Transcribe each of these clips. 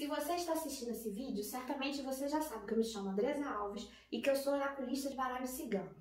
Se você está assistindo esse vídeo, certamente você já sabe que eu me chamo Andresa Alves e que eu sou oraculista de baralho cigano.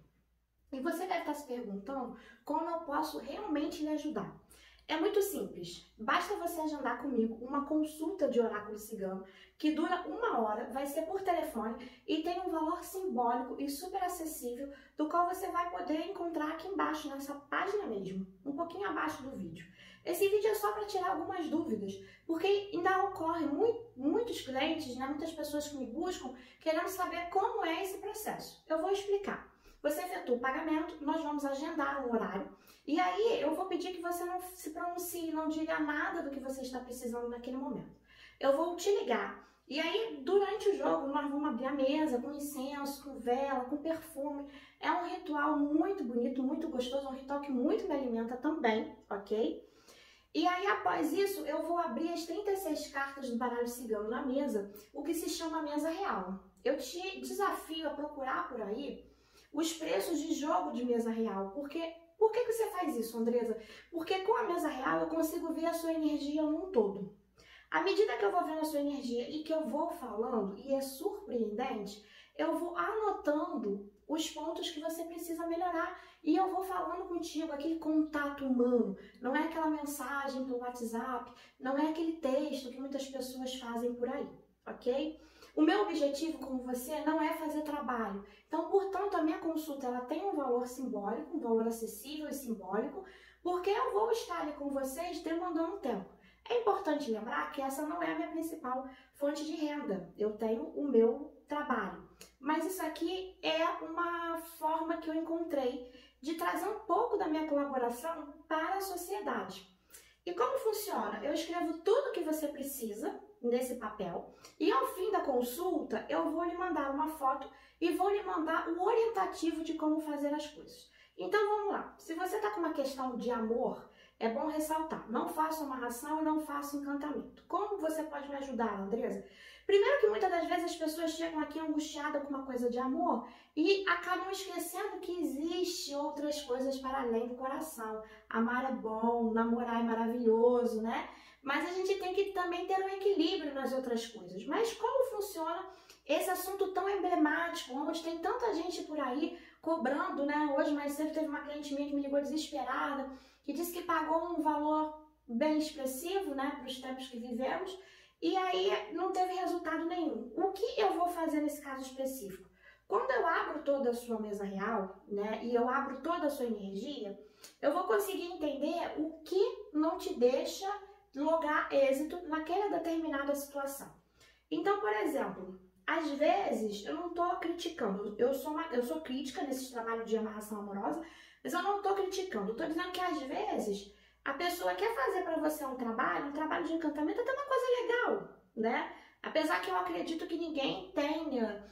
E você deve estar se perguntando como eu posso realmente lhe ajudar. É muito simples, basta você agendar comigo uma consulta de oráculo cigano que dura 1 hora, vai ser por telefone e tem um valor simbólico e super acessível, do qual você vai poder encontrar aqui embaixo, nessa página mesmo, um pouquinho abaixo do vídeo. Esse vídeo é só para tirar algumas dúvidas, porque ainda ocorre muitos clientes, muitas pessoas que me buscam querendo saber como é esse processo. Eu vou explicar. Você efetua o pagamento, nós vamos agendar um horário e aí eu vou pedir que você não se pronuncie, não diga nada do que você está precisando naquele momento. Eu vou te ligar e aí durante o jogo nós vamos abrir a mesa com incenso, com vela, com perfume. É um ritual muito bonito, muito gostoso, um ritual que muito me alimenta também, ok? E aí, após isso, eu vou abrir as 36 cartas do baralho cigano na mesa, o que se chama mesa real. Eu te desafio a procurar por aí os preços de jogo de mesa real. Por que você faz isso, Andresa? Porque com a mesa real eu consigo ver a sua energia num todo. À medida que eu vou vendo a sua energia e que eu vou falando, e é surpreendente, eu vou anotando os pontos que você precisa melhorar e eu vou falando contigo, aquele contato humano. Não é aquela mensagem pelo WhatsApp, não é aquele texto que muitas pessoas fazem por aí, ok? O meu objetivo com você não é fazer trabalho. Então, portanto, a minha consulta ela tem um valor simbólico, um valor acessível e simbólico, porque eu vou estar ali com vocês demandando tempo. É importante lembrar que essa não é a minha principal fonte de renda. Eu tenho o meu trabalho. Mas isso aqui é uma forma que eu encontrei de trazer um pouco da minha colaboração para a sociedade. E como funciona? Eu escrevo tudo o que você precisa nesse papel e ao fim da consulta eu vou lhe mandar uma foto e vou lhe mandar o orientativo de como fazer as coisas. Então vamos lá, se você está com uma questão de amor, é bom ressaltar, não faço amarração e não faço encantamento. Como você pode me ajudar, Andresa? Primeiro que muitas das vezes as pessoas chegam aqui angustiadas com uma coisa de amor e acabam esquecendo que existe outras coisas para além do coração. Amar é bom, namorar é maravilhoso, né? Mas a gente tem que também ter um equilíbrio nas outras coisas. Mas como funciona esse assunto tão emblemático, onde tem tanta gente por aí cobrando, né? Hoje mais cedo teve uma cliente minha que me ligou desesperada, que disse que pagou um valor bem expressivo, né, para os tempos que vivemos, e aí não teve resultado nenhum. O que eu vou fazer nesse caso específico? Quando eu abro toda a sua mesa real, né, e eu abro toda a sua energia, eu vou conseguir entender o que não te deixa lograr êxito naquela determinada situação. Então, por exemplo, às vezes eu não estou criticando, eu sou crítica nesse trabalho de amarração amorosa, mas eu não estou criticando, estou dizendo que às vezes a pessoa quer fazer para você um trabalho de encantamento, até uma coisa legal, né? Apesar que eu acredito que ninguém tenha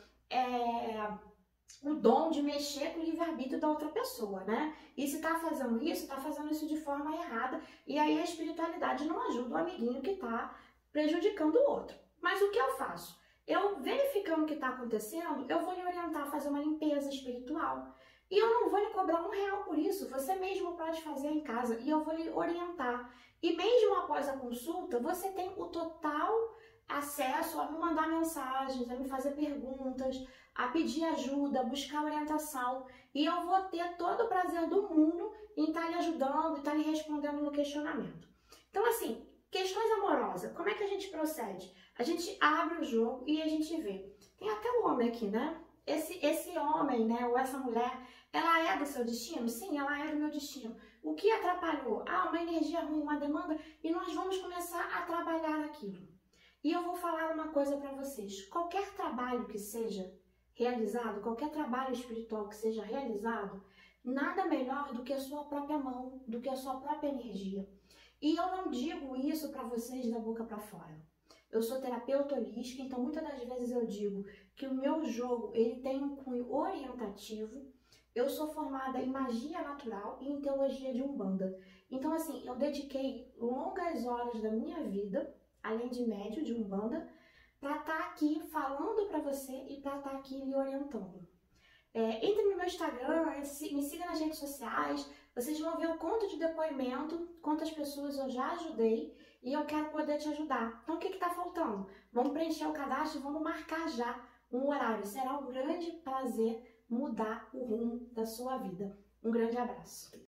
o dom de mexer com o livre-arbítrio da outra pessoa, né? E se tá fazendo isso de forma errada, e aí a espiritualidade não ajuda o amiguinho que tá prejudicando o outro. Mas o que eu faço? Eu, verificando o que está acontecendo, eu vou lhe orientar a fazer uma limpeza espiritual. E eu não vou lhe cobrar R$1 por isso, você mesmo pode fazer em casa e eu vou lhe orientar. E mesmo após a consulta, você tem o total acesso a me mandar mensagens, a me fazer perguntas, a pedir ajuda, a buscar orientação. E eu vou ter todo o prazer do mundo em estar lhe ajudando e estar lhe respondendo no questionamento. Então, assim, questões amorosas, como é que a gente procede? A gente abre o jogo e a gente vê. Tem até o homem aqui, né? Esse homem, né, ou essa mulher, ela é do seu destino? Sim, ela é do meu destino. O que atrapalhou? Ah, uma energia ruim, uma demanda, e nós vamos começar a trabalhar aquilo. E eu vou falar uma coisa para vocês. Qualquer trabalho que seja realizado, qualquer trabalho espiritual que seja realizado, nada melhor do que a sua própria mão, do que a sua própria energia. E eu não digo isso para vocês da boca para fora. Eu sou terapeuta holística, então muitas das vezes eu digo que o meu jogo ele tem um cunho orientativo. Eu sou formada em magia natural e em teologia de Umbanda. Então, assim, eu dediquei longas horas da minha vida, além de médio de Umbanda, para estar aqui falando para você e para estar aqui lhe orientando. Entre no meu Instagram, me siga nas redes sociais, vocês vão ver o quanto de depoimento, quantas pessoas eu já ajudei e eu quero poder te ajudar. Então, o que está faltando? Vamos preencher o cadastro e vamos marcar já um horário. Será um grande prazer mudar o rumo da sua vida. Um grande abraço.